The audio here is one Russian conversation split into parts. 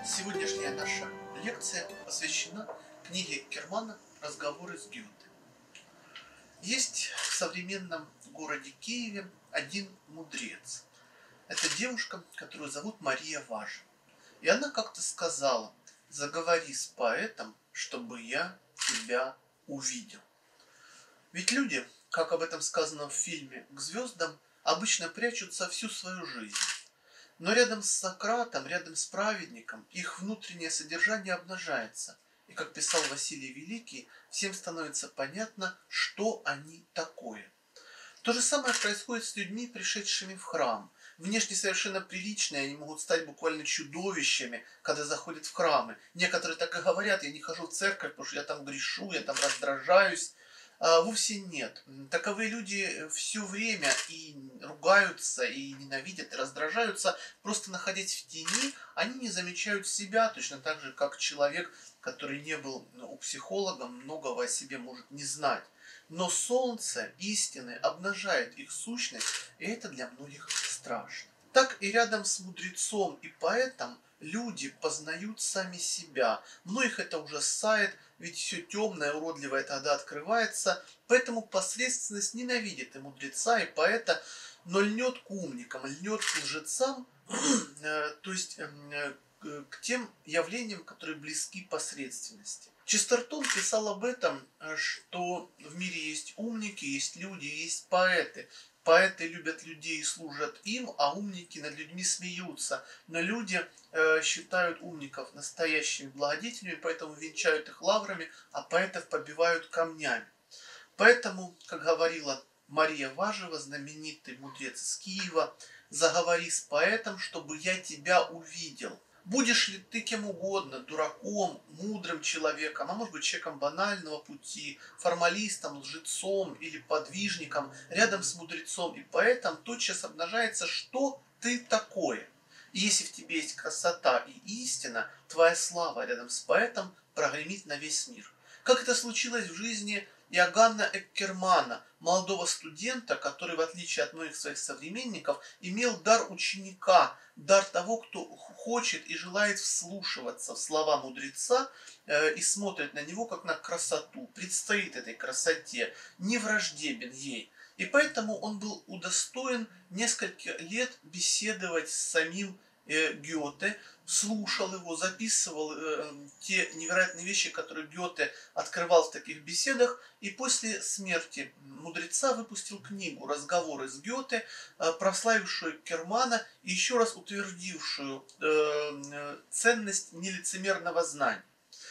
Сегодняшняя наша лекция посвящена книге Эккермана «Разговоры с Гёте». Есть в современном городе Киеве один мудрец. Это девушка, которую зовут Мария Важева. И она как-то сказала: «Заговори с поэтом, чтобы я тебя увидел». Ведь люди, как об этом сказано в фильме «К звездам», обычно прячутся всю свою жизнь. Но рядом с Сократом, рядом с праведником, их внутреннее содержание обнажается. И, как писал Василий Великий, всем становится понятно, что они такое. То же самое происходит с людьми, пришедшими в храм. Внешне совершенно приличные, они могут стать буквально чудовищами, когда заходят в храмы. Некоторые так и говорят: я не хожу в церковь, потому что я там грешу, я там раздражаюсь. Вовсе нет. Таковые люди все время и ругаются, и ненавидят, и раздражаются. Просто находясь в тени, они не замечают себя, точно так же, как человек, который не был у психолога, многого о себе может не знать. Но солнце истины обнажает их сущность, и это для многих страшно. Так и рядом с мудрецом и поэтом люди познают сами себя. Многих это ужасает, ведь все темное, уродливое тогда открывается. Поэтому посредственность ненавидит и мудреца, и поэта, но льнет к умникам, льнет к лжецам, то есть к тем явлениям, которые близки посредственности. Честертон писал об этом, что в мире есть умники, есть люди, есть поэты. Поэты любят людей и служат им, а умники над людьми смеются. Но люди считают умников настоящими благодетелями, поэтому венчают их лаврами, а поэтов побивают камнями. Поэтому, как говорила Мария Важева, знаменитый мудрец из Киева: «Заговори с поэтом, чтобы я тебя увидел». Будешь ли ты кем угодно, дураком, мудрым человеком, а может быть человеком банального пути, формалистом, лжецом или подвижником, рядом с мудрецом и поэтом тотчас обнажается, что ты такое. И если в тебе есть красота и истина, твоя слава рядом с поэтом прогремит на весь мир. Как это случилось в жизни Иоганна Эккермана, молодого студента, который, в отличие от многих своих современников, имел дар ученика, дар того, кто хочет и желает вслушиваться в слова мудреца и смотрит на него как на красоту, предстоит этой красоте, не враждебен ей. И поэтому он был удостоен несколько лет беседовать с самим Гёте, слушал его, записывал те невероятные вещи, которые Гёте открывал в таких беседах, и после смерти мудреца выпустил книгу «Разговоры с Гёте», прославившую Кермана и еще раз утвердившую ценность нелицемерного знания.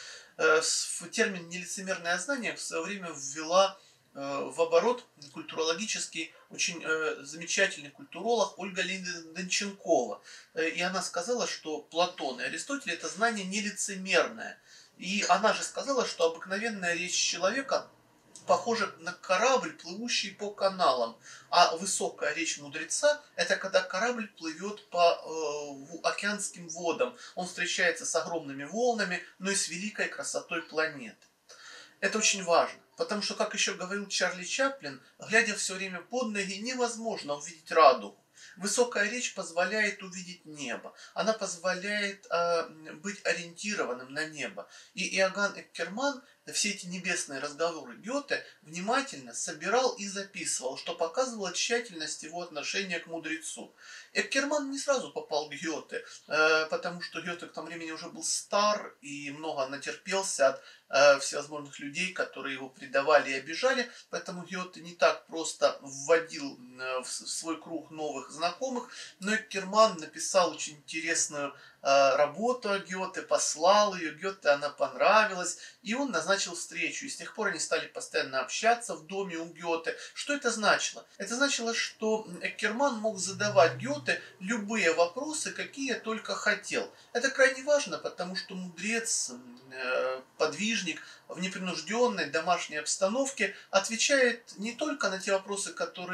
В термин «нелицемерное знание» в свое время ввела в оборот культурологический очень замечательный культуролог Ольга Леонидовна Донченкова. И она сказала, что Платон и Аристотель — это знание нелицемерное. И она же сказала, что обыкновенная речь человека похожа на корабль, плывущий по каналам, а высокая речь мудреца — это когда корабль плывет по океанским водам. Он встречается с огромными волнами, но и с великой красотой планеты. Это очень важно, потому что, как еще говорил Чарли Чаплин, глядя все время под ноги, невозможно увидеть радугу. Высокая речь позволяет увидеть небо, она позволяет быть ориентированным на небо. И Иоганн Эккерман все эти небесные разговоры Гёте внимательно собирал и записывал, что показывало тщательность его отношения к мудрецу. Эккерман не сразу попал к Гёте, потому что Гёте к тому времени уже был стар и много натерпелся от всевозможных людей, которые его предавали и обижали, поэтому Гёте не так просто вводил в свой круг новых знакомых, но Эккерман написал очень интересную работу о Гёте, послал ее, Гёте она понравилась, и он назначил встречу. И с тех пор они стали постоянно общаться в доме у Гёте. Что это значило? Это значило, что Эккерман мог задавать Гёте любые вопросы, какие только хотел. Это крайне важно, потому что мудрец, подвижник в непринужденной домашней обстановке отвечает не только на те вопросы, которые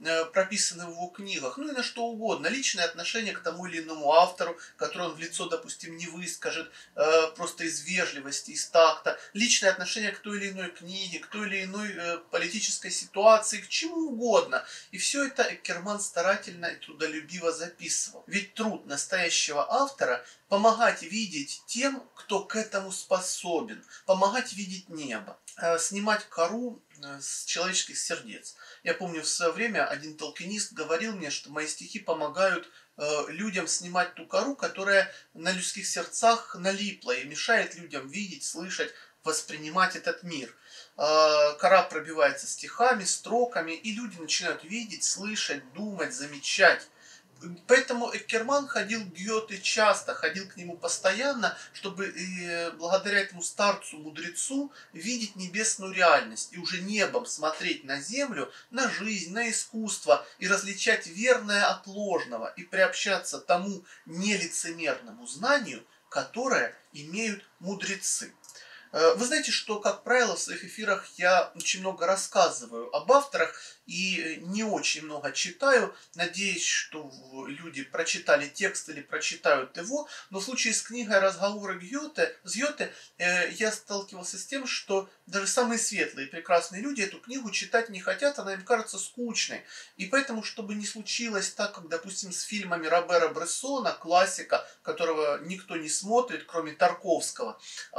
прописаны в его книгах, ну и на что угодно. Личное отношение к тому или иному автору, который он в лицо, допустим, не выскажет, просто из вежливости, из такта. Личное отношение к той или иной книге, к той или иной политической ситуации, к чему угодно. И все это Эккерман старательно и трудолюбиво записывал. Ведь труд настоящего автора — помогать видеть тем, кто к этому способен, помогать видеть небо, снимать кору с человеческих сердец. Я помню, в свое время один толкинист говорил мне, что мои стихи помогают людям снимать ту кору, которая на людских сердцах налипла и мешает людям видеть, слышать, воспринимать этот мир. Кора пробивается стихами, строками, и люди начинают видеть, слышать, думать, замечать. Поэтому Эккерман ходил к Гёте часто, ходил к нему постоянно, чтобы благодаря этому старцу, мудрецу, видеть небесную реальность и уже небом смотреть на землю, на жизнь, на искусство и различать верное от ложного и приобщаться тому нелицемерному знанию, которое имеют мудрецы. Вы знаете, что, как правило, в своих эфирах я очень много рассказываю об авторах и не очень много читаю. Надеюсь, что люди прочитали текст или прочитают его. Но в случае с книгой «Разговоры с Гёте» я сталкивался с тем, что даже самые светлые и прекрасные люди эту книгу читать не хотят, она им кажется скучной. И поэтому, чтобы не случилось так, как, допустим, с фильмами Робера Брессона, классика, которого никто не смотрит, кроме Тарковского,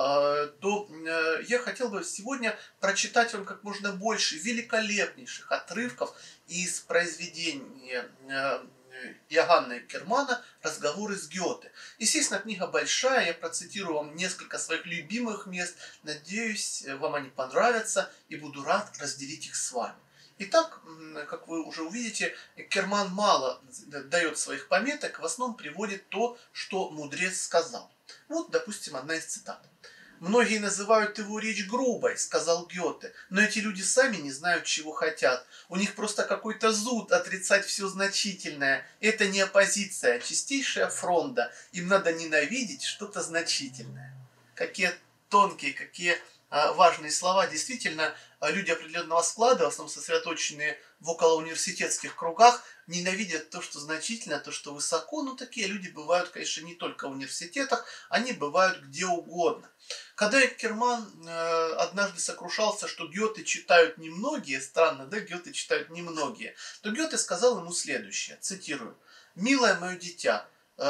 то я хотел бы сегодня прочитать вам как можно больше великолепнейших отрывков из произведения Иоганна Эккермана «Разговоры с Гёте». Естественно, книга большая, я процитирую вам несколько своих любимых мест. Надеюсь, вам они понравятся и буду рад разделить их с вами. Итак, как вы уже увидите, Эккерман мало дает своих пометок, в основном приводит то, что мудрец сказал. Вот, допустим, одна из цитат. «Многие называют его речь грубой, — сказал Гёте, — но эти люди сами не знают, чего хотят. У них просто какой-то зуд отрицать все значительное. Это не оппозиция, а чистейшая фронта. Им надо ненавидеть что-то значительное». Какие тонкие, какие важные слова. Действительно, люди определенного склада, в основном сосредоточенные в околоуниверситетских кругах, ненавидят то, что значительно, то, что высоко. Но такие люди бывают, конечно, не только в университетах, они бывают где угодно. Когда Эккерман однажды сокрушался, что Гёте читают немногие, странно, да, Гёте читают немногие, то Гёте сказал ему следующее, цитирую: «Милое мое дитя,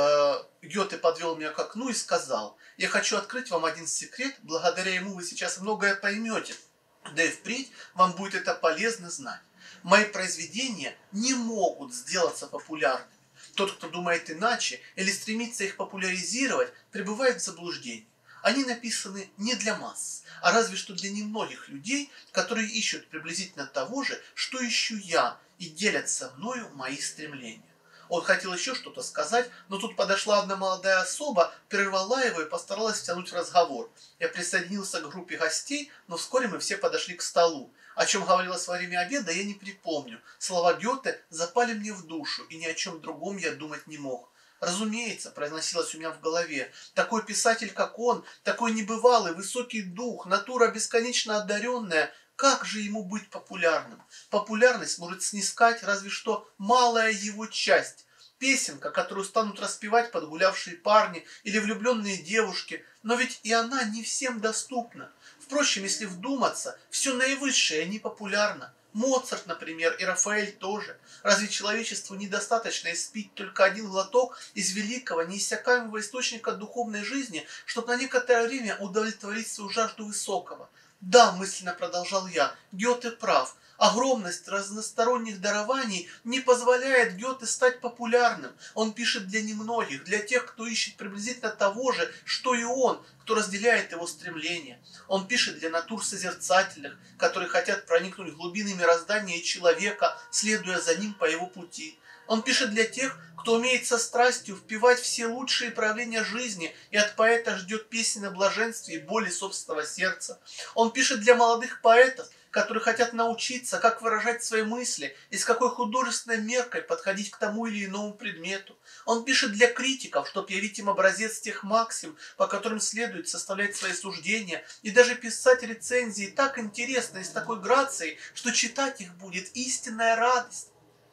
Гёте подвел меня к окну и сказал: я хочу открыть вам один секрет, благодаря ему вы сейчас многое поймете, да и впредь вам будет это полезно знать. Мои произведения не могут сделаться популярными. Тот, кто думает иначе или стремится их популяризировать, пребывает в заблуждении. Они написаны не для масс, а разве что для немногих людей, которые ищут приблизительно того же, что ищу я, и делятся мною мои стремления». Он хотел еще что-то сказать, но тут подошла одна молодая особа, прервала его и постаралась втянуть в разговор. Я присоединился к группе гостей, но вскоре мы все подошли к столу. О чем говорилось во время обеда, я не припомню. Слова Гёте запали мне в душу, и ни о чем другом я думать не мог. «Разумеется, — произносилось у меня в голове, — такой писатель, как он, такой небывалый, высокий дух, натура бесконечно одаренная, как же ему быть популярным? Популярность может снискать разве что малая его часть. Песенка, которую станут распевать подгулявшие парни или влюбленные девушки, но ведь и она не всем доступна. Впрочем, если вдуматься, все наивысшее не популярно. Моцарт, например, и Рафаэль тоже. Разве человечеству недостаточно испить только один глоток из великого, неиссякаемого источника духовной жизни, чтобы на некоторое время удовлетворить свою жажду высокого? Да, мысленно продолжал я, Гёте прав. Огромность разносторонних дарований не позволяет Гёте стать популярным. Он пишет для немногих, для тех, кто ищет приблизительно того же, что и он, кто разделяет его стремления. Он пишет для натур созерцательных, которые хотят проникнуть в глубины мироздания и человека, следуя за ним по его пути. Он пишет для тех, кто умеет со страстью впивать все лучшие проявления жизни и от поэта ждет песен о блаженстве и боли собственного сердца. Он пишет для молодых поэтов, которые хотят научиться, как выражать свои мысли и с какой художественной меркой подходить к тому или иному предмету. Он пишет для критиков, чтобы явить им образец тех максим, по которым следует составлять свои суждения, и даже писать рецензии так интересно и с такой грацией, что читать их будет истинная радость.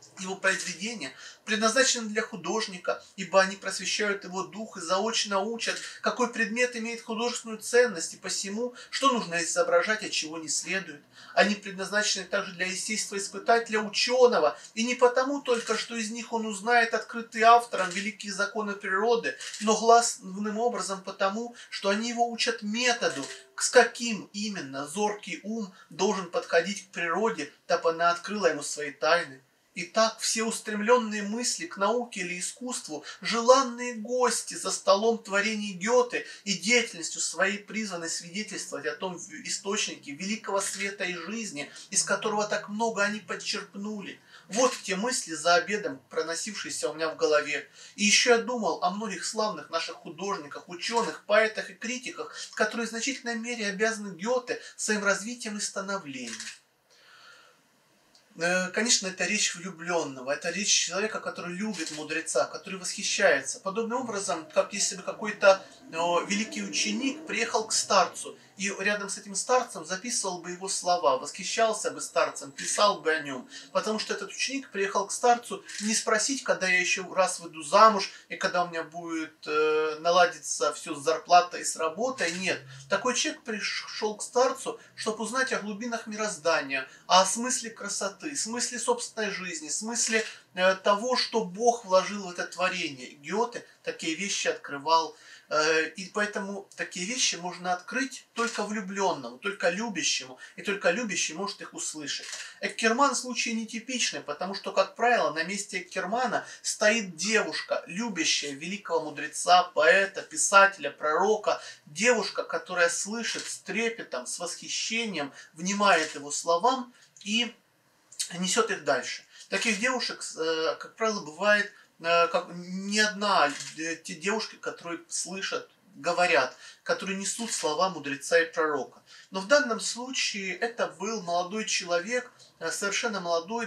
Его произведения предназначены для художника, ибо они просвещают его дух и заочно учат, какой предмет имеет художественную ценность и посему, что нужно изображать, а чего не следует. Они предназначены также для естествоиспытателя ученого, и не потому только, что из них он узнает открытые автором великие законы природы, но главным образом потому, что они его учат методу, с каким именно зоркий ум должен подходить к природе, дабы она открыла ему свои тайны. Итак, все устремленные мысли к науке или искусству, желанные гости за столом творений Гёте и деятельностью своей призваны свидетельствовать о том источнике великого света и жизни, из которого так много они подчерпнули. Вот те мысли за обедом, проносившиеся у меня в голове. И еще я думал о многих славных наших художниках, ученых, поэтах и критиках, которые в значительной мере обязаны Гёте своим развитием и становлением. Конечно, это речь влюбленного, это речь человека, который любит мудреца, который восхищается. Подобным образом, как если бы какой-то великий ученик приехал к старцу, и рядом с этим старцем записывал бы его слова, восхищался бы старцем, писал бы о нем. Потому что этот ученик приехал к старцу не спросить, когда я еще раз выйду замуж, и когда у меня будет наладиться все с зарплатой и с работой. Нет. Такой человек пришел к старцу, чтобы узнать о глубинах мироздания, о смысле красоты, смысле собственной жизни, смысле того, что Бог вложил в это творение. Гёте такие вещи открывал. И поэтому такие вещи можно открыть только влюбленному, только любящему, и только любящий может их услышать. Эккерман случай нетипичный, потому что, как правило, на месте Эккермана стоит девушка, любящая великого мудреца, поэта, писателя, пророка, девушка, которая слышит с трепетом, с восхищением, внимает его словам и несет их дальше. Таких девушек, как правило, бывает как не одна, те девушки, которые слышат, говорят, которые несут слова мудреца и пророка. Но в данном случае это был молодой человек, совершенно молодой,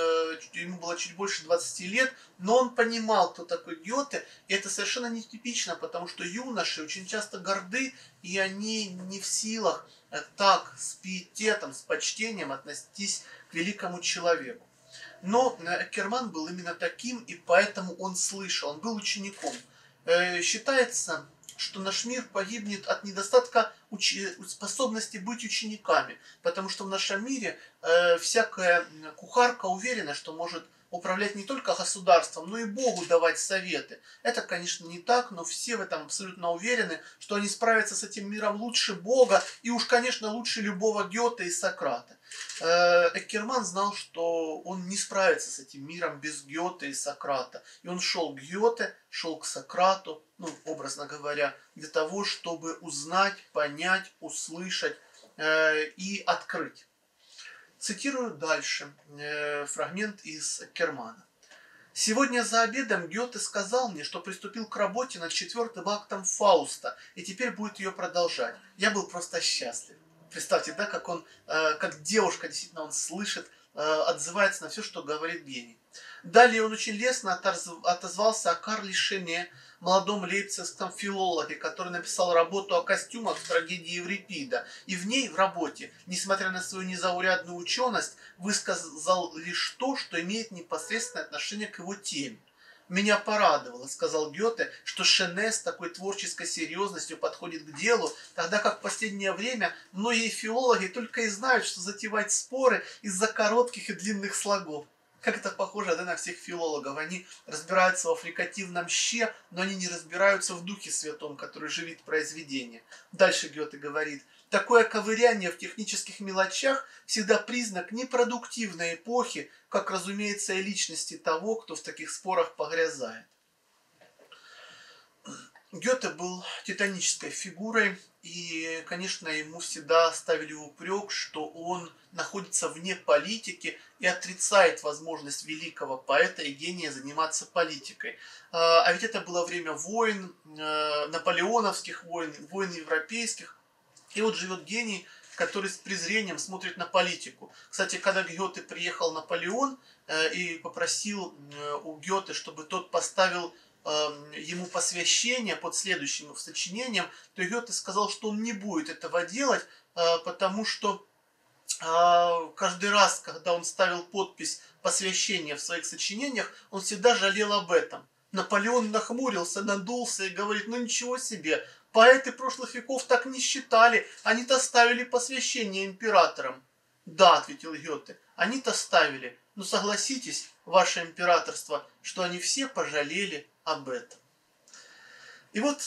ему было чуть больше 20 лет, но он понимал, кто такой Гёте, и это совершенно нетипично, потому что юноши очень часто горды, и они не в силах так с пиететом, с почтением отнестись к великому человеку. Но Эккерман был именно таким, и поэтому он слышал, он был учеником. Считается, что наш мир погибнет от недостатка способности быть учениками, потому что в нашем мире всякая кухарка уверена, что может управлять не только государством, но и Богу давать советы. Это, конечно, не так, но все в этом абсолютно уверены, что они справятся с этим миром лучше Бога и уж, конечно, лучше любого Гёте и Сократа. Эккерман знал, что он не справится с этим миром без Гёте и Сократа. И он шел к Гёте, шел к Сократу, образно говоря, для того, чтобы узнать, понять, услышать и открыть. Цитирую дальше фрагмент из Эккермана. «Сегодня за обедом Гёте сказал мне, что приступил к работе над 4-м актом Фауста, и теперь будет ее продолжать. Я был просто счастлив». Представьте, да, как он, как девушка, действительно, он слышит, отзывается на все, что говорит гений. Далее он очень лестно отозвался о Карле Шене, молодом лейпцигском филологе, который написал работу о костюмах в трагедии Еврипида. И в ней, в работе, несмотря на свою незаурядную ученость, высказал лишь то, что имеет непосредственное отношение к его теме. «Меня порадовало, — сказал Гёте, — что Шене с такой творческой серьезностью подходит к делу, тогда как в последнее время многие филологи только и знают, что затевать споры из-за коротких и длинных слогов». Как это похоже, да, на всех филологов. Они разбираются во фрикативном «щ», но они не разбираются в Духе Святом, который живит произведение. Дальше Гёте говорит: «Такое ковыряние в технических мелочах всегда признак непродуктивной эпохи, как, разумеется, и личности того, кто в таких спорах погрязает». Гёте был титанической фигурой, и, конечно, ему всегда ставили в упрек, что он находится вне политики и отрицает возможность великого поэта и гения заниматься политикой. А ведь это было время войн, наполеоновских войн, войн европейских. И вот живет гений, который с презрением смотрит на политику. Кстати, когда к Гёте приехал Наполеон и попросил у Гёте, чтобы тот поставил ему посвящение под следующим сочинением, то Гёте сказал, что он не будет этого делать, потому что каждый раз, когда он ставил подпись посвящения в своих сочинениях, он всегда жалел об этом. Наполеон нахмурился, надулся и говорит: ну ничего себе, поэты прошлых веков так не считали, они-то ставили посвящение императорам. Да, ответил Гёте, они-то ставили, но согласитесь, ваше императорство, что они все пожалели об этом. И вот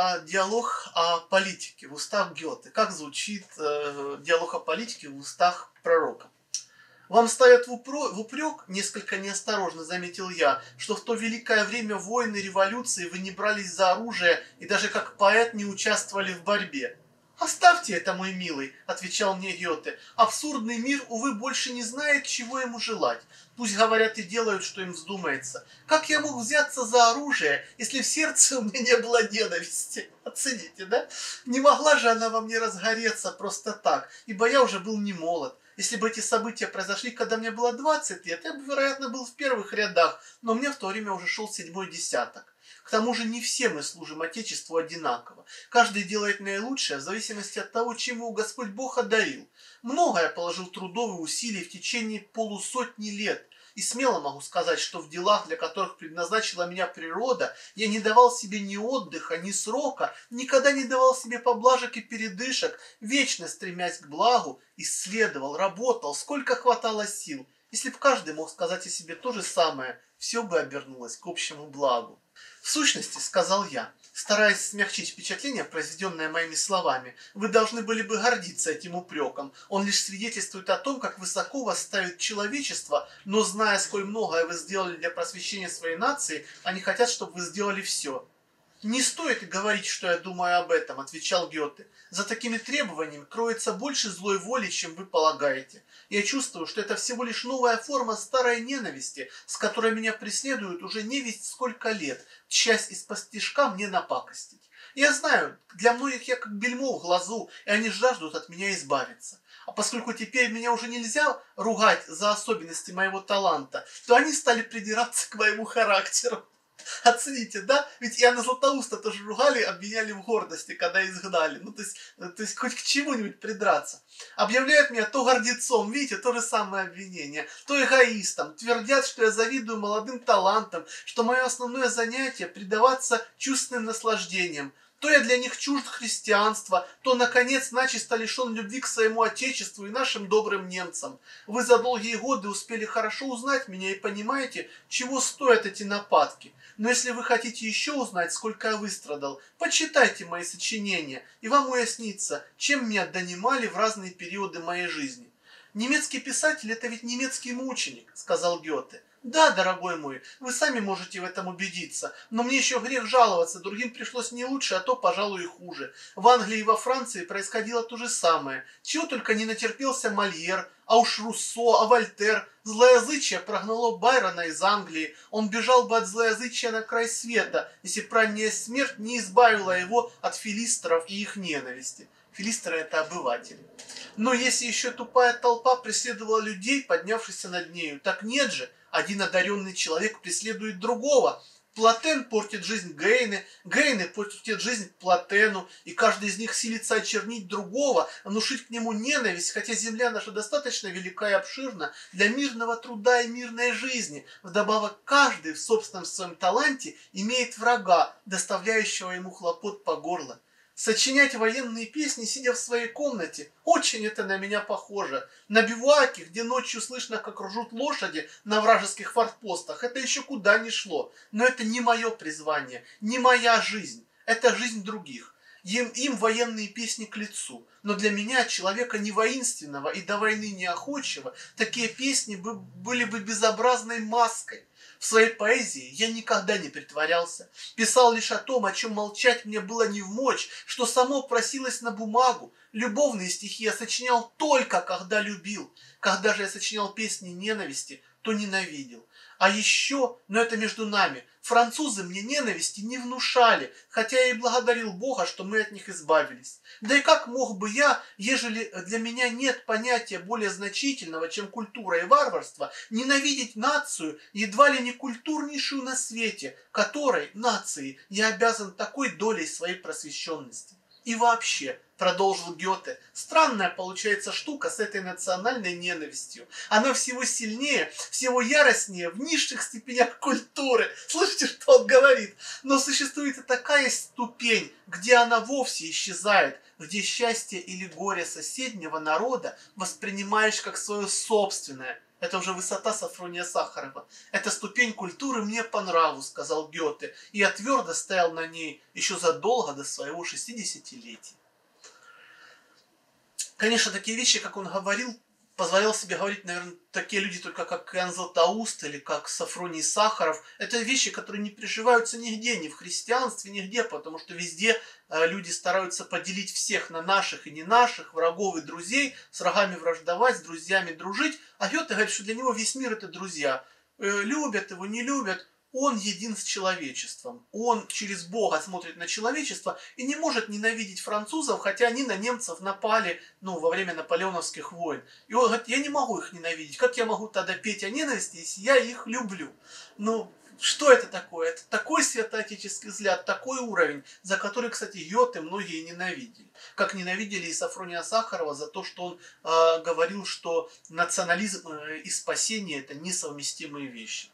диалог о политике в устах Гёте. Как звучит диалог о политике в устах пророка? Вам ставят в упрек, несколько неосторожно заметил я, что в то великое время войны, революции вы не брались за оружие и даже как поэт не участвовали в борьбе. «Оставьте это, мой милый», — отвечал мне Гёте. «Абсурдный мир, увы, больше не знает, чего ему желать. Пусть говорят и делают, что им вздумается. Как я мог взяться за оружие, если в сердце у меня не было ненависти?» Оцените, да? Не могла же она во мне разгореться просто так, ибо я уже был не молод. Если бы эти события произошли, когда мне было 20 лет, я бы, вероятно, был в первых рядах, но мне в то время уже шел 7-й десяток. К тому же не все мы служим Отечеству одинаково. Каждый делает наилучшее в зависимости от того, чем его Господь Бог одарил. Многое положил трудов и усилий в течение полусотни лет. И смело могу сказать, что в делах, для которых предназначила меня природа, я не давал себе ни отдыха, ни срока, никогда не давал себе поблажек и передышек, вечно стремясь к благу, исследовал, работал, сколько хватало сил. Если бы каждый мог сказать о себе то же самое, все бы обернулось к общему благу. В сущности, сказал я, стараясь смягчить впечатление, произведенное моими словами, вы должны были бы гордиться этим упреком. Он лишь свидетельствует о том, как высоко вас ставит человечество, но зная, сколь многое вы сделали для просвещения своей нации, они хотят, чтобы вы сделали все. «Не стоит и говорить, что я думаю об этом», — отвечал Гёте. «За такими требованиями кроется больше злой воли, чем вы полагаете. Я чувствую, что это всего лишь новая форма старой ненависти, с которой меня преследуют уже невесть сколько лет, часть из-под мне напакостить. Я знаю, для многих я как бельмо в глазу, и они жаждут от меня избавиться. А поскольку теперь меня уже нельзя ругать за особенности моего таланта, то они стали придираться к моему характеру». Оцените, да? Ведь Иоанна Златоуста тоже ругали, обвиняли в гордости, когда изгнали. Ну, то есть хоть к чему-нибудь придраться. Объявляют меня то гордецом, видите, то же самое обвинение, то эгоистом. Твердят, что я завидую молодым талантам, что мое основное занятие — предаваться чувственным наслаждениям. То я для них чужд христианства, то, наконец, начисто лишен любви к своему Отечеству и нашим добрым немцам. Вы за долгие годы успели хорошо узнать меня и понимаете, чего стоят эти нападки. Но если вы хотите еще узнать, сколько я выстрадал, почитайте мои сочинения, и вам уяснится, чем меня донимали в разные периоды моей жизни. «Немецкий писатель — это ведь немецкий мученик», — сказал Гёте. «Да, дорогой мой, вы сами можете в этом убедиться, но мне еще грех жаловаться, другим пришлось не лучше, а то, пожалуй, и хуже. В Англии и во Франции происходило то же самое. Чего только не натерпелся Мольер, а уж Руссо, а Вольтер. Злоязычие прогнало Байрона из Англии. Он бежал бы от злоязычия на край света, если б ранняя смерть не избавила его от филистеров и их ненависти». Филистеры — это обыватели. Но если еще тупая толпа преследовала людей, поднявшихся над нею, так нет же, один одаренный человек преследует другого. Платен портит жизнь Гейне, Гейне портит жизнь Платену, и каждый из них силится очернить другого, внушить к нему ненависть, хотя земля наша достаточно велика и обширна для мирного труда и мирной жизни. Вдобавок, каждый в собственном своем таланте имеет врага, доставляющего ему хлопот по горло. Сочинять военные песни, сидя в своей комнате, очень это на меня похоже. На бивуаке, где ночью слышно, как ржут лошади на вражеских форпостах, это еще куда ни шло. Но это не мое призвание, не моя жизнь, это жизнь других. Им военные песни к лицу. Но для меня, человека не воинственного и до войны неохочего, такие песни были бы безобразной маской. В своей поэзии я никогда не притворялся. Писал лишь о том, о чем молчать мне было не вмочь, что само просилось на бумагу. Любовные стихи я сочинял только, когда любил. Когда же я сочинял песни ненависти, то ненавидел. А еще, но это между нами, французы мне ненависти не внушали, хотя я и благодарил Бога, что мы от них избавились. Да и как мог бы я, ежели для меня нет понятия более значительного, чем культура и варварство, ненавидеть нацию, едва ли не культурнейшую на свете, которой, нации, я обязан такой долей своей просвещенности? И вообще, продолжил Гёте, странная получается штука с этой национальной ненавистью. Она всего сильнее, всего яростнее в низших степенях культуры. Слышите, что он говорит? Но существует и такая ступень, где она вовсе исчезает, где счастье или горе соседнего народа воспринимаешь как свое собственное. Это уже высота Софрония Сахарова. Эта ступень культуры мне по нраву, сказал Гёте, и я твердо стоял на ней еще задолго до своего 60-летия. Конечно, такие вещи, как он говорил, позволял себе говорить, наверное, такие люди только как Иоанн Златоуст или как Софроний Сахаров. Это вещи, которые не приживаются нигде, ни в христианстве, нигде, потому что везде люди стараются поделить всех на наших и не наших, врагов и друзей, с врагами враждовать, с друзьями дружить. А Гёте говорит, что для него весь мир это друзья. Любят его, не любят. Он един с человечеством. Он через Бога смотрит на человечество и не может ненавидеть французов, хотя они на немцев напали во время наполеоновских войн. И он говорит, я не могу их ненавидеть. Как я могу тогда петь о ненависти, если я их люблю? Что это такое? Это такой святоотеческий взгляд, такой уровень, за который, кстати, Гёте многие ненавидели. Как ненавидели и Софрония Сахарова за то, что он говорил, что национализм и спасение – это несовместимые вещи.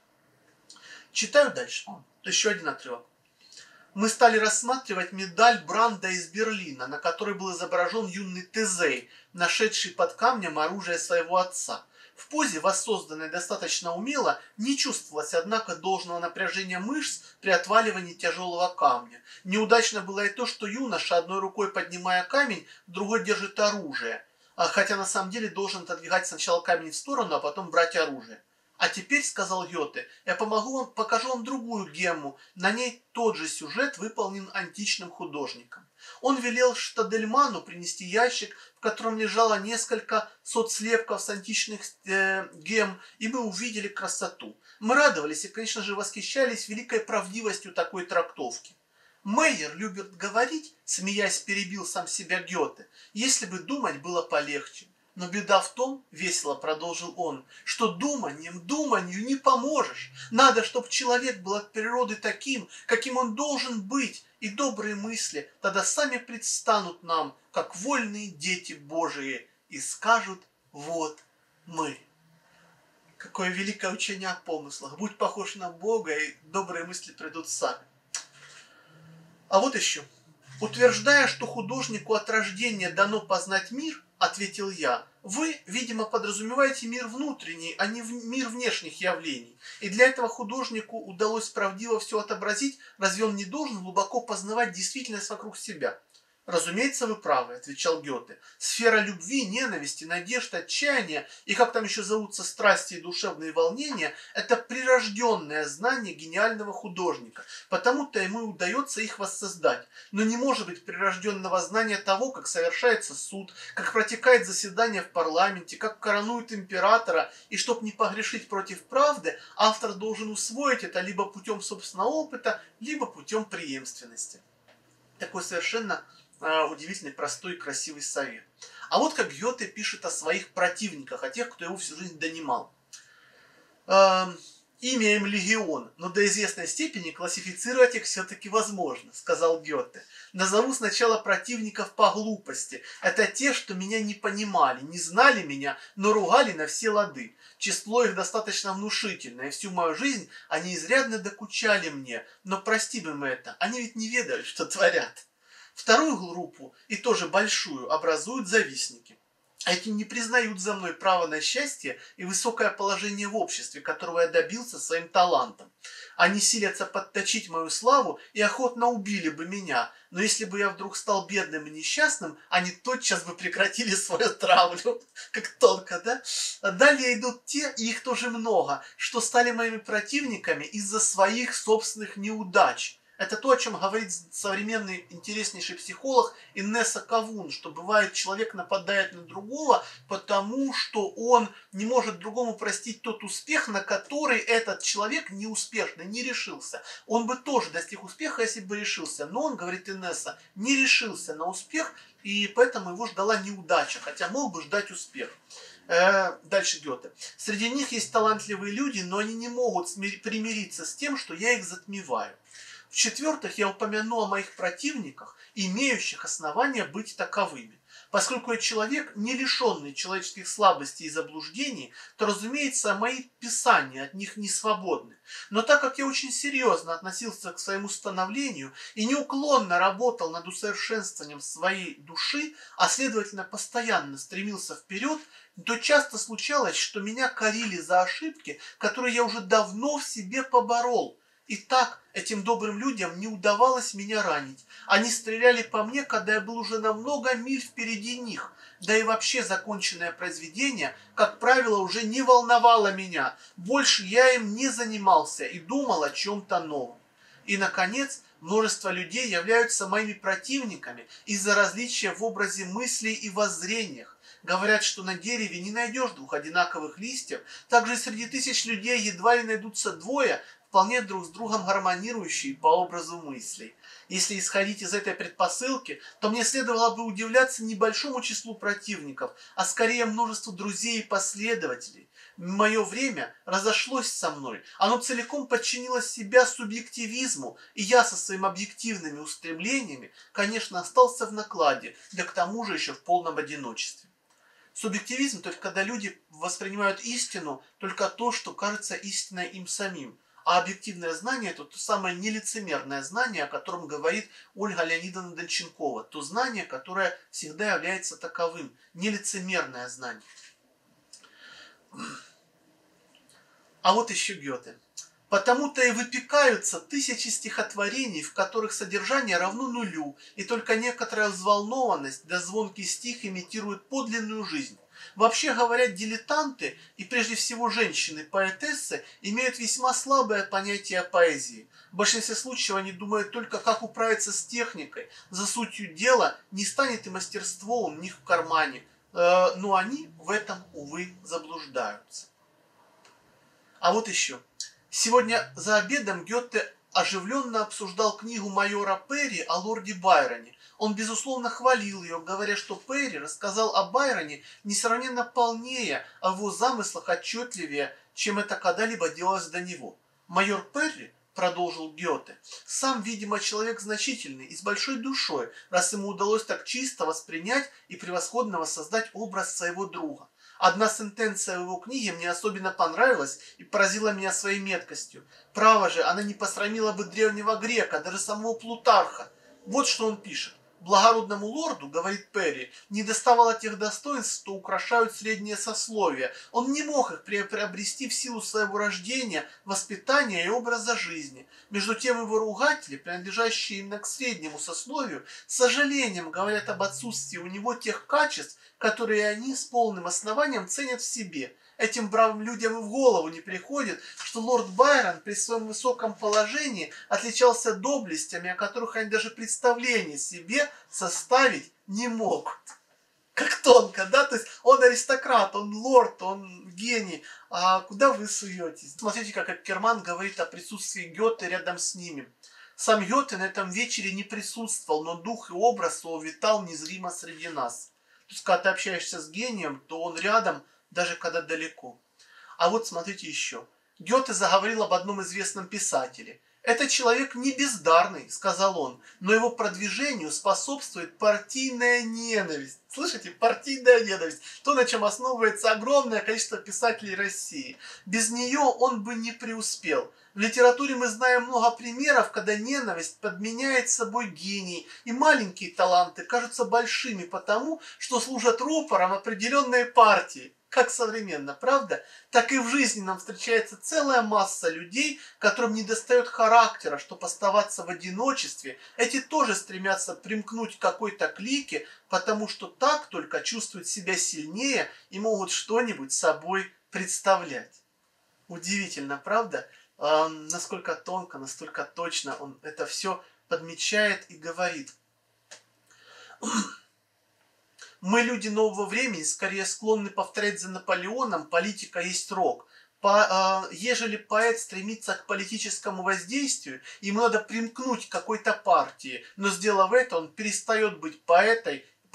Читаю дальше. Еще один отрывок. Мы стали рассматривать медаль Бранда из Берлина, на которой был изображен юный Тезей, нашедший под камнем оружие своего отца. В позе, воссозданной достаточно умело, не чувствовалось, однако, должного напряжения мышц при отваливании тяжелого камня. Неудачно было и то, что юноша, одной рукой поднимая камень, другой держит оружие, хотя на самом деле должен отодвигать сначала камень в сторону, а потом брать оружие. А теперь, сказал Гёте, я покажу вам другую гемму. На ней тот же сюжет выполнен античным художником. Он велел Штадельману принести ящик, в котором лежало несколько сот слепков с античных гемм, и мы увидели красоту. Мы радовались и, конечно же, восхищались великой правдивостью такой трактовки. Мейер любит говорить, смеясь, перебил сам себя Гёте, если бы думать было полегче. Но беда в том, весело продолжил он, что думанию не поможешь. Надо, чтобы человек был от природы таким, каким он должен быть, и добрые мысли тогда сами предстанут нам, как вольные дети Божии, и скажут: вот мы. Какое великое учение о помыслах. Будь похож на Бога, и добрые мысли придут сами. А вот еще. Утверждая, что художнику от рождения дано познать мир, ответил я, вы, видимо, подразумеваете мир внутренний, а не мир внешних явлений. И для этого художнику удалось правдиво все отобразить, разве он не должен глубоко познавать действительность вокруг себя? Разумеется, вы правы, отвечал Гёте. Сфера любви, ненависти, надежд, отчаяния и как там еще зовутся страсти и душевные волнения – это прирожденное знание гениального художника. Потому-то ему удается их воссоздать. Но не может быть прирожденного знания того, как совершается суд, как протекает заседание в парламенте, как коронуют императора. И чтобы не погрешить против правды, автор должен усвоить это либо путем собственного опыта, либо путем преемственности. Такой совершенно удивительный, простой и красивый совет. А вот как Гёте пишет о своих противниках, о тех, кто его всю жизнь донимал. Имя им легион, но до известной степени классифицировать их все-таки возможно, сказал Гёте. Назову сначала противников по глупости. Это те, что меня не понимали, не знали меня, но ругали на все лады. Число их достаточно внушительное, и всю мою жизнь они изрядно докучали мне. Но простим им это, они ведь не ведают, что творят. Вторую группу, и тоже большую, образуют завистники. Эти не признают за мной право на счастье и высокое положение в обществе, которого я добился своим талантом. Они силятся подточить мою славу и охотно убили бы меня, но если бы я вдруг стал бедным и несчастным, они тотчас бы прекратили свою травлю. Как тонко, да? Далее идут те, и их тоже много, что стали моими противниками из-за своих собственных неудач. Это то, о чем говорит современный интереснейший психолог Инесса Кавун, что бывает, человек нападает на другого, потому что он не может другому простить тот успех, на который этот человек неуспешно не решился. Он бы тоже достиг успеха, если бы решился, но он, говорит Инесса, не решился на успех, и поэтому его ждала неудача, хотя мог бы ждать успех. Дальше Гёте. Среди них есть талантливые люди, но они не могут примириться с тем, что я их затмеваю. В-четвертых, я упомяну о моих противниках, имеющих основания быть таковыми. Поскольку я человек, не лишенный человеческих слабостей и заблуждений, то, разумеется, мои писания от них не свободны. Но так как я очень серьезно относился к своему становлению и неуклонно работал над усовершенствованием своей души, а следовательно постоянно стремился вперед, то часто случалось, что меня корили за ошибки, которые я уже давно в себе поборол. И так этим добрым людям не удавалось меня ранить. Они стреляли по мне, когда я был уже на много миль впереди них. Да и вообще законченное произведение, как правило, уже не волновало меня. Больше я им не занимался и думал о чем-то новом. И, наконец, множество людей являются моими противниками из-за различия в образе мыслей и воззрениях. Говорят, что на дереве не найдешь двух одинаковых листьев, также среди тысяч людей едва ли найдутся двое, вполне друг с другом гармонирующие по образу мыслей. Если исходить из этой предпосылки, то мне следовало бы удивляться небольшому числу противников, а скорее множеству друзей и последователей. Мое время разошлось со мной, оно целиком подчинило себя субъективизму, и я со своими объективными устремлениями, конечно, остался в накладе, да к тому же еще в полном одиночестве. Субъективизм, то есть когда люди воспринимают истину только то, что кажется истиной им самим. А объективное знание – это то самое нелицемерное знание, о котором говорит Ольга Леонидовна Донченкова. То знание, которое всегда является таковым. Нелицемерное знание. А вот еще Гёте. Потому-то и выпекаются тысячи стихотворений, в которых содержание равно нулю, и только некоторая взволнованность да звонкий стих имитируют подлинную жизнь. Вообще говоря, дилетанты, и прежде всего женщины-поэтессы, имеют весьма слабое понятие о поэзии. В большинстве случаев они думают только, как управиться с техникой. За сутью дела не станет и мастерство у них в кармане. Но они в этом, увы, заблуждаются. А вот еще. Сегодня за обедом Гёте оживленно обсуждал книгу майора Перри о лорде Байроне. Он, безусловно, хвалил ее, говоря, что Перри рассказал о Байроне несравненно полнее, о его замыслах отчетливее, чем это когда-либо делалось до него. Майор Перри, продолжил Гёте, сам, видимо, человек значительный и с большой душой, раз ему удалось так чисто воспринять и превосходно воссоздать образ своего друга. Одна сентенция в его книге мне особенно понравилась и поразила меня своей меткостью. Право же, она не посрамила бы древнего грека, даже самого Плутарха. Вот что он пишет. Благородному лорду, говорит Перри, не доставало тех достоинств, что украшают среднее сословие. Он не мог их приобрести в силу своего рождения, воспитания и образа жизни. Между тем его ругатели, принадлежащие именно к среднему сословию, с сожалением говорят об отсутствии у него тех качеств, которые они с полным основанием ценят в себе. Этим бравым людям и в голову не приходит, что лорд Байрон при своем высоком положении отличался доблестями, о которых они даже представления себе составить не могут. Как тонко, да? То есть он аристократ, он лорд, он гений. А куда вы суетесь? Смотрите, как Эккерман говорит о присутствии Гёте рядом с ними. Сам Гёте на этом вечере не присутствовал, но дух и образ его витал незримо среди нас. То есть, когда ты общаешься с гением, то он рядом, даже когда далеко. А вот смотрите еще. Гёте заговорил об одном известном писателе. «Это человек не бездарный», — сказал он, «но его продвижению способствует партийная ненависть». Слышите? Партийная ненависть. То, на чем основывается огромное количество писателей России. Без нее он бы не преуспел. В литературе мы знаем много примеров, когда ненависть подменяет собой гений, и маленькие таланты кажутся большими потому, что служат рупором определенной партии. Как современно, правда? Так и в жизни нам встречается целая масса людей, которым недостает характера, чтобы оставаться в одиночестве. Эти тоже стремятся примкнуть к какой-то клике, потому что так только чувствуют себя сильнее и могут что-нибудь собой представлять. Удивительно, правда? Насколько тонко, настолько точно он это все подмечает и говорит. Мы, люди нового времени, скорее склонны повторять за Наполеоном: политика есть рок. Ежели поэт стремится к политическому воздействию, ему надо примкнуть к какой-то партии, но сделав это, он перестает быть поэтом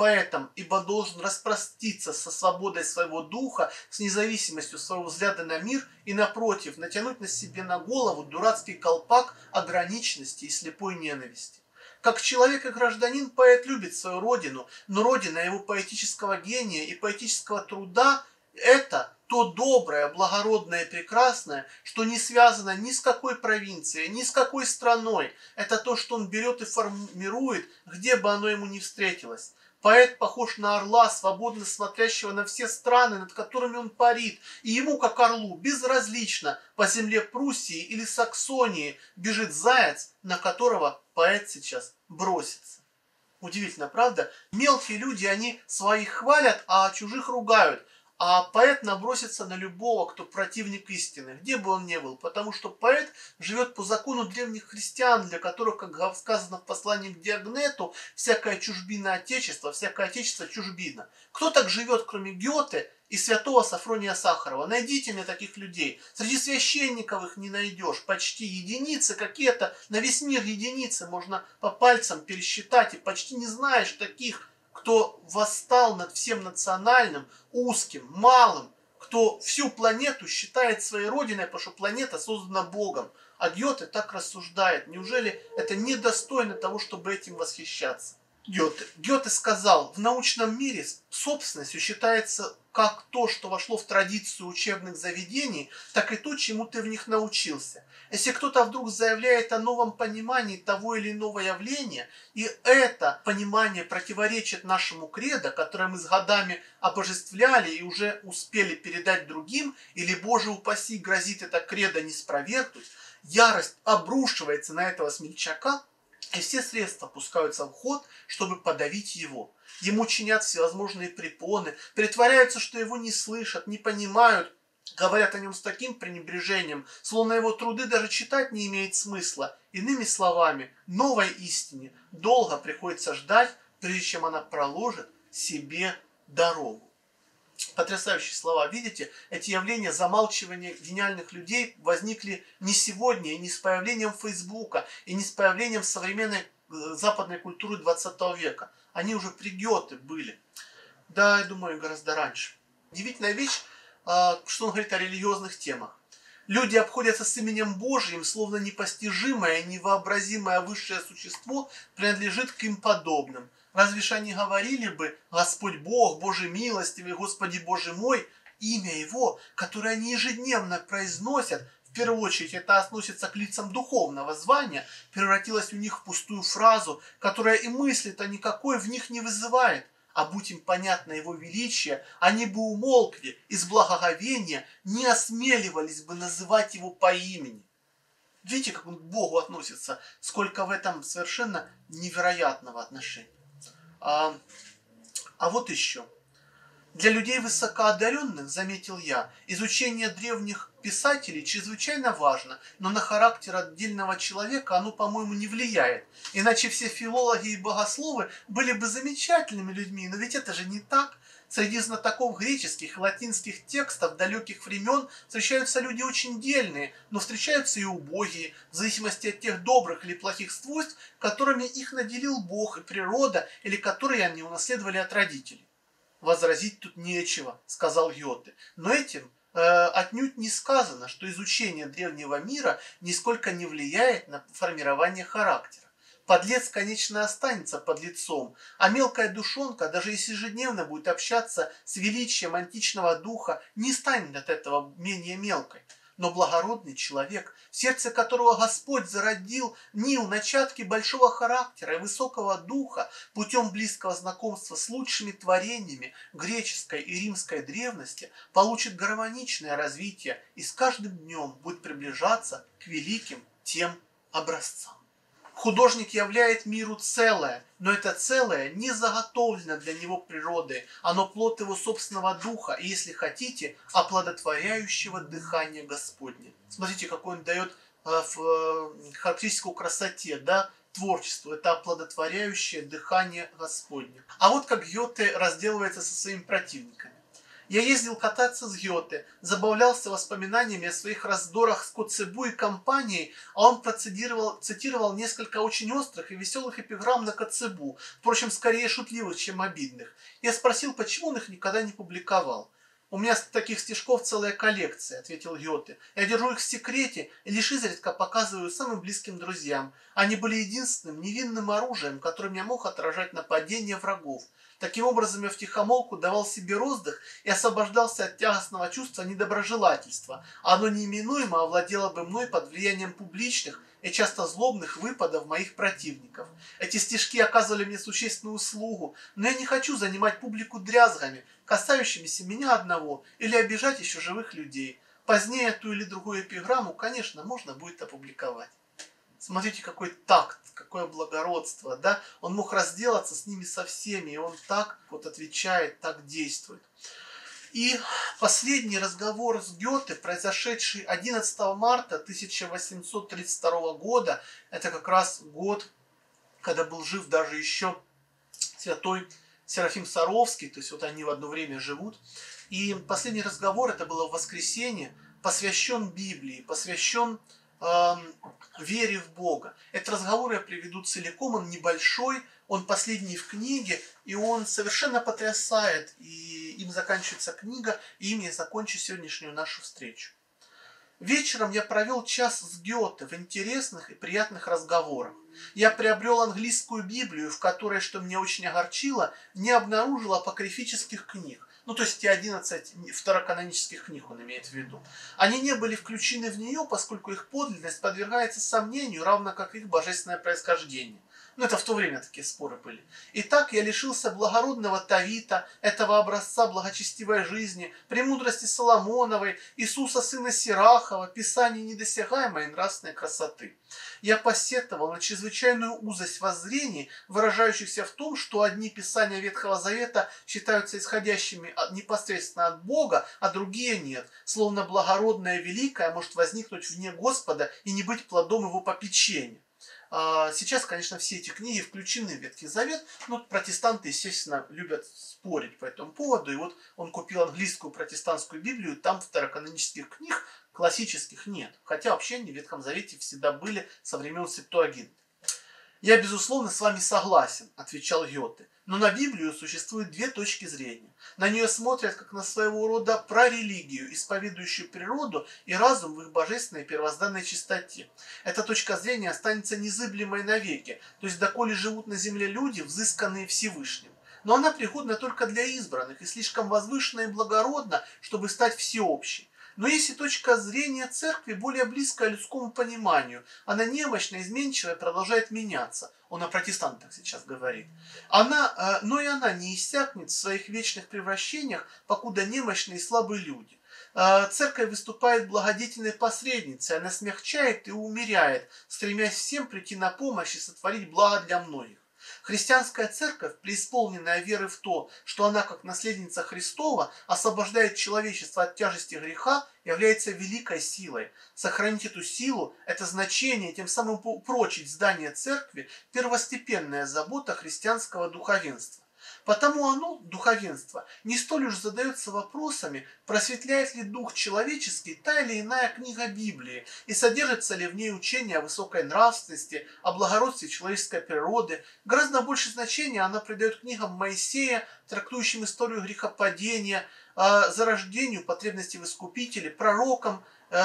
поэтом, ибо должен распроститься со свободой своего духа, с независимостью своего взгляда на мир и, напротив, натянуть на себе на голову дурацкий колпак ограниченности и слепой ненависти. Как человек и гражданин, поэт любит свою родину, но родина его поэтического гения и поэтического труда – это то доброе, благородное и прекрасное, что не связано ни с какой провинцией, ни с какой страной. Это то, что он берет и формирует, где бы оно ему ни встретилось. Поэт похож на орла, свободно смотрящего на все страны, над которыми он парит, и ему, как орлу, безразлично, по земле Пруссии или Саксонии бежит заяц, на которого поэт сейчас бросится. Удивительно, правда? Мелкие люди, они своих хвалят, а чужих ругают. А поэт набросится на любого, кто противник истины, где бы он ни был, потому что поэт живет по закону древних христиан, для которых, как сказано в послании к Диогнету, всякая чужбина отечества, всякое отечество чужбина. Кто так живет, кроме Гёте и святого Сафрония Сахарова? Найдите мне таких людей. Среди священников их не найдешь. Почти единицы какие-то, на весь мир единицы можно по пальцам пересчитать, и почти не знаешь таких, кто восстал над всем национальным, узким, малым, кто всю планету считает своей родиной, потому что планета создана Богом. А Гёте так рассуждает. Неужели это недостойно того, чтобы этим восхищаться? Гёте сказал, в научном мире собственностью считается как то, что вошло в традицию учебных заведений, так и то, чему ты в них научился. Если кто-то вдруг заявляет о новом понимании того или иного явления, и это понимание противоречит нашему кредо, которое мы с годами обожествляли и уже успели передать другим, или, Боже упаси, грозит это кредо не спровергнуть, ярость обрушивается на этого смельчака, и все средства пускаются в ход, чтобы подавить его. Ему чинят всевозможные препоны, притворяются, что его не слышат, не понимают, говорят о нем с таким пренебрежением, словно его труды даже читать не имеет смысла. Иными словами, новой истине долго приходится ждать, прежде чем она проложит себе дорогу. Потрясающие слова. Видите, эти явления замалчивания гениальных людей возникли не сегодня, и не с появлением Фейсбука, и не с появлением современной западной культуры 20 века. Они уже при Гёте были. Да, я думаю, гораздо раньше. Удивительная вещь, что он говорит о религиозных темах. Люди обходятся с именем Божьим, словно непостижимое, невообразимое высшее существо принадлежит к им подобным. Разве ж они говорили бы «Господь Бог, Боже милостивый, Господи Боже мой», имя Его, которое они ежедневно произносят, в первую очередь это относится к лицам духовного звания, превратилось у них в пустую фразу, которая и мысли-то никакой в них не вызывает. А будь им понятно его величие, они бы умолкли, из благоговения не осмеливались бы называть его по имени. Видите, как он к Богу относится, сколько в этом совершенно невероятного отношения. А вот еще. Для людей высокоодаренных, заметил я, изучение древних писателей чрезвычайно важно, но на характер отдельного человека оно, по-моему, не влияет. Иначе все филологи и богословы были бы замечательными людьми, но ведь это же не так. Среди знатоков греческих и латинских текстов далеких времен встречаются люди очень дельные, но встречаются и убогие, в зависимости от тех добрых или плохих свойств, которыми их наделил Бог и природа, или которые они унаследовали от родителей. Возразить тут нечего, сказал Гёте, но этим отнюдь не сказано, что изучение древнего мира нисколько не влияет на формирование характера. Подлец, конечно, останется подлецом, а мелкая душонка, даже если ежедневно будет общаться с величием античного духа, не станет от этого менее мелкой. Но благородный человек, в сердце которого Господь зародил нил начатки большого характера и высокого духа путем близкого знакомства с лучшими творениями греческой и римской древности, получит гармоничное развитие и с каждым днем будет приближаться к великим тем образцам. Художник являет миру целое, но это целое не заготовлено для него природой, оно плод его собственного духа и, если хотите, оплодотворяющего дыхания Господня. Смотрите, какой он дает характеристику красоте, да, творчеству. Это оплодотворяющее дыхание Господне. А вот как Гёте разделывается со своими противниками. Я ездил кататься с Гёте, забавлялся воспоминаниями о своих раздорах с Коцебу и компанией, а он цитировал несколько очень острых и веселых эпиграмм на Коцебу, впрочем, скорее шутливых, чем обидных. Я спросил, почему он их никогда не публиковал. «У меня таких стишков целая коллекция», — ответил Гёте. «Я держу их в секрете и лишь изредка показываю самым близким друзьям. Они были единственным невинным оружием, которым я мог отражать нападения врагов. Таким образом, я втихомолку давал себе роздых и освобождался от тягостного чувства недоброжелательства. Оно неименуемо овладело бы мной под влиянием публичных и часто злобных выпадов моих противников. Эти стишки оказывали мне существенную услугу, но я не хочу занимать публику дрязгами, касающимися меня одного, или обижать еще живых людей. Позднее ту или другую эпиграмму, конечно, можно будет опубликовать». Смотрите, какой такт, какое благородство, да? Он мог разделаться с ними со всеми, и он так вот отвечает, так действует. И последний разговор с Гёте, произошедший 11 марта 1832 года, это как раз год, когда был жив даже еще святой Серафим Саровский, то есть вот они в одно время живут. И последний разговор, это было в воскресенье, посвящен Библии, посвящен вере в Бога. Этот разговор я приведу целиком, он небольшой, он последний в книге, и он совершенно потрясает, и им заканчивается книга, и им я закончу сегодняшнюю нашу встречу. Вечером я провел час с Гёте в интересных и приятных разговорах. Я приобрел английскую Библию, в которой, что меня очень огорчило, не обнаружил апокрифических книг. Ну, то есть те 11 второканонических книг он имеет в виду. Они не были включены в нее, поскольку их подлинность подвергается сомнению, равно как их божественное происхождение. Ну, это в то время такие споры были. Итак, я лишился благородного Тавита, этого образца благочестивой жизни, премудрости Соломоновой, Иисуса сына Сирахова, писаний недосягаемой нравственной красоты. Я посетовал на чрезвычайную узость воззрений, выражающихся в том, что одни писания Ветхого Завета считаются исходящими непосредственно от Бога, а другие нет, словно благородное великое может возникнуть вне Господа и не быть плодом его попечения. Сейчас, конечно, все эти книги включены в Ветхий Завет, но протестанты, естественно, любят спорить по этому поводу. И вот он купил английскую протестантскую Библию, там второканонических книг классических нет. Хотя вообще они в Ветхом Завете всегда были со времен Септуагинты. «Я, безусловно, с вами согласен», — отвечал Гёте. «Но на Библию существует две точки зрения. На нее смотрят как на своего рода прорелигию, исповедующую природу и разум в их божественной первозданной чистоте. Эта точка зрения останется незыблемой навеки, то есть доколе живут на земле люди, взысканные Всевышним. Но она пригодна только для избранных и слишком возвышена и благородна, чтобы стать всеобщей. Но есть и точка зрения церкви, более близкая людскому пониманию. Она немощна, изменчивая, продолжает меняться». Он о протестантах сейчас говорит. Но и она не иссякнет в своих вечных превращениях, покуда немощные и слабые люди. Церковь выступает благодетельной посредницей, она смягчает и умеряет, стремясь всем прийти на помощь и сотворить благо для многих. Христианская церковь, преисполненная веры в то, что она, как наследница Христова, освобождает человечество от тяжести греха, является великой силой. Сохранить эту силу, это значение, тем самым упрочить здание церкви, первостепенная забота христианского духовенства. Потому оно, духовенство, не столь уж задается вопросами, просветляет ли дух человеческий та или иная книга Библии, и содержится ли в ней учение о высокой нравственности, о благородстве человеческой природы. Гораздо больше значения она придает книгам Моисея, трактующим историю грехопадения, зарождению потребности в Искупителе, пророкам,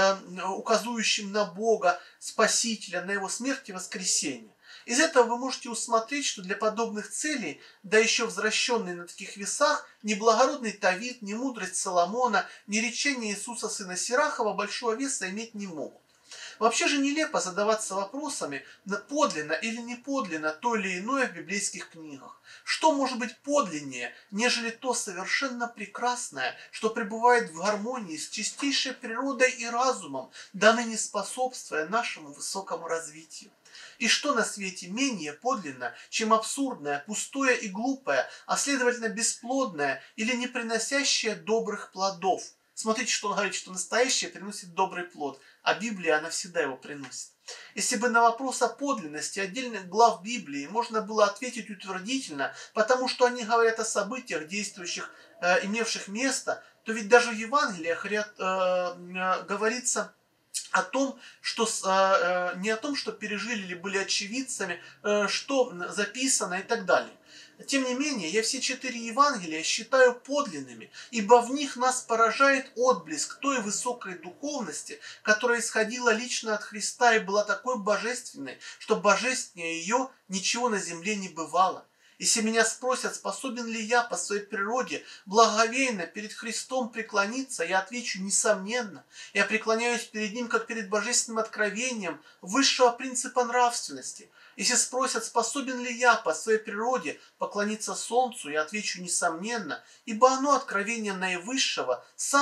указывающим на Бога, Спасителя, на его смерть и воскресение. Из этого вы можете усмотреть, что для подобных целей, да еще возвращенный на таких весах, ни благородный Тавит, ни мудрость Соломона, ни речение Иисуса сына Сирахова большого веса иметь не могут. Вообще же нелепо задаваться вопросами, подлинно или не подлинно то или иное в библейских книгах. Что может быть подлиннее, нежели то совершенно прекрасное, что пребывает в гармонии с чистейшей природой и разумом, да ныне способствуя нашему высокому развитию? И что на свете менее подлинно, чем абсурдное, пустое и глупое, а следовательно бесплодное или не приносящее добрых плодов? Смотрите, что он говорит, что настоящее приносит добрый плод, а Библия, она всегда его приносит. Если бы на вопрос о подлинности отдельных глав Библии можно было ответить утвердительно, потому что они говорят о событиях, действующих, имевших место, то ведь даже в Евангелиях говорится о том, что не о том, что пережили или были очевидцами, что записано и так далее. Тем не менее, я все 4 Евангелия считаю подлинными, ибо в них нас поражает отблеск той высокой духовности, которая исходила лично от Христа и была такой божественной, что божественнее ее ничего на земле не бывало. Если меня спросят, способен ли я по своей природе благоговейно перед Христом преклониться, я отвечу: несомненно. Я преклоняюсь перед Ним, как перед божественным откровением высшего принципа нравственности. Если спросят, способен ли я по своей природе поклониться Солнцу, я отвечу: несомненно, ибо оно откровение наивысшего,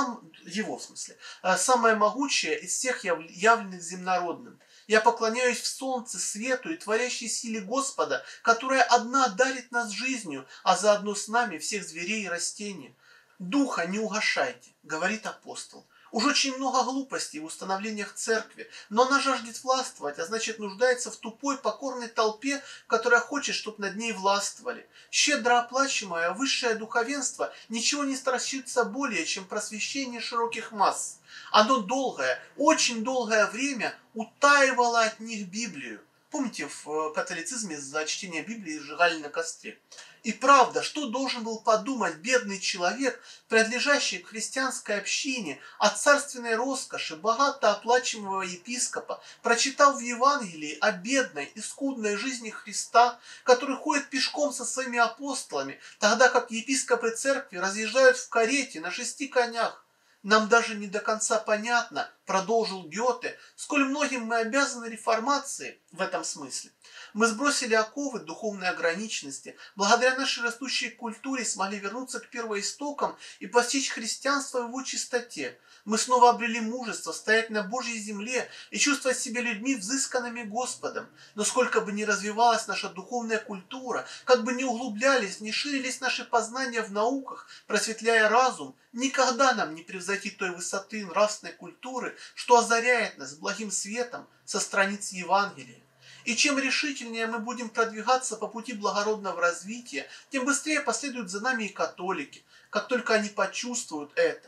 самое могучее из всех явленных земнородным. Я поклоняюсь в солнце, свету и творящей силе Господа, которая одна дарит нас жизнью, а заодно с нами всех зверей и растений. Духа не угашайте, говорит апостол. Уж очень много глупостей в установлениях церкви, но она жаждет властвовать, а значит нуждается в тупой покорной толпе, которая хочет, чтобы над ней властвовали. Щедро оплачиваемое высшее духовенство ничего не страшится более, чем просвещение широких масс. Оно долгое, очень долгое время утаивало от них Библию. Помните, в католицизме за чтение Библии сжигали на костре. И правда, что должен был подумать бедный человек, принадлежащий к христианской общине, от царственной роскоши, богато оплачиваемого епископа, прочитав в Евангелии о бедной и скудной жизни Христа, который ходит пешком со своими апостолами, тогда как епископы церкви разъезжают в карете на 6 конях. Нам даже не до конца понятно, продолжил Гёте, сколь многим мы обязаны реформации в этом смысле. Мы сбросили оковы духовной ограниченности, благодаря нашей растущей культуре смогли вернуться к первоистокам и постичь христианство в его чистоте. Мы снова обрели мужество стоять на Божьей земле и чувствовать себя людьми, взысканными Господом. Но сколько бы ни развивалась наша духовная культура, как бы ни углублялись, ни ширились наши познания в науках, просветляя разум, никогда нам не превзойти той высоты нравственной культуры, что озаряет нас благим светом со страниц Евангелия. И чем решительнее мы будем продвигаться по пути благородного развития, тем быстрее последуют за нами и католики, как только они почувствуют это.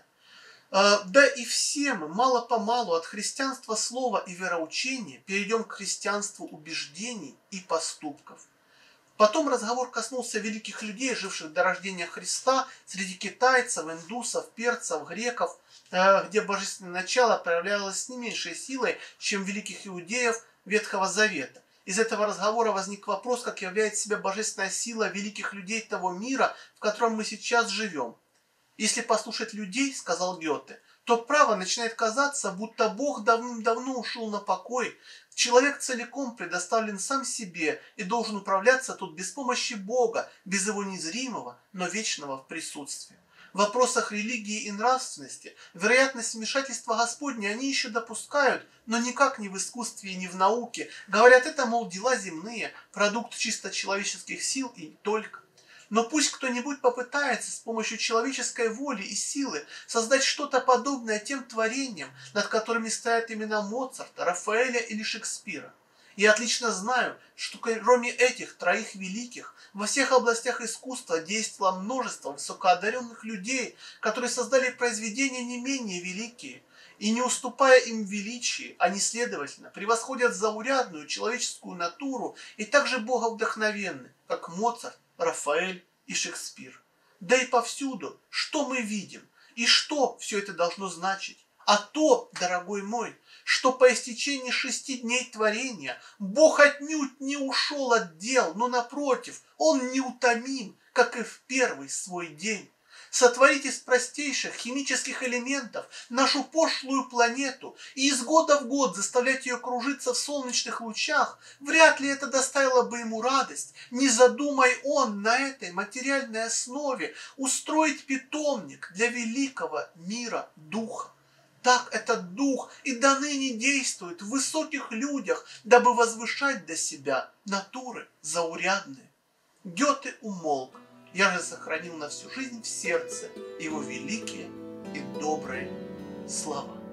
Да и все мы мало-помалу от христианства слова и вероучения перейдем к христианству убеждений и поступков. Потом разговор коснулся великих людей, живших до рождения Христа, среди китайцев, индусов, перцев, греков, где божественное начало проявлялось с не меньшей силой, чем великих иудеев Ветхого Завета. Из этого разговора возник вопрос, как являет себя божественная сила великих людей того мира, в котором мы сейчас живем. Если послушать людей, сказал Гёте, то право начинает казаться, будто Бог давным-давно ушел на покой. Человек целиком предоставлен сам себе и должен управляться тут без помощи Бога, без его незримого, но вечного присутствия. В вопросах религии и нравственности вероятность вмешательства Господня они еще допускают, но никак не в искусстве и не в науке. Говорят, это, мол, дела земные, продукт чисто человеческих сил и не только. Но пусть кто-нибудь попытается с помощью человеческой воли и силы создать что-то подобное тем творениям, над которыми стоят имена Моцарта, Рафаэля или Шекспира. Я отлично знаю, что кроме этих троих великих, во всех областях искусства действовало множество высокоодаренных людей, которые создали произведения не менее великие. И не уступая им в величии, они, следовательно, превосходят заурядную человеческую натуру и также боговдохновенны, как Моцарт, Рафаэль и Шекспир. Да и повсюду, что мы видим, и что все это должно значить? А то, дорогой мой, что по истечении 6 дней творения Бог отнюдь не ушел от дел, но напротив, Он неутомим, как и в первый свой день. Сотворить из простейших химических элементов нашу пошлую планету и из года в год заставлять ее кружиться в солнечных лучах, вряд ли это доставило бы ему радость. Не задумай он на этой материальной основе устроить питомник для великого мира Духа. Так этот Дух и до ныне действует в высоких людях, дабы возвышать до себя натуры заурядные. Гёте умолк. Я же сохранил на всю жизнь в сердце его великие и добрые слова.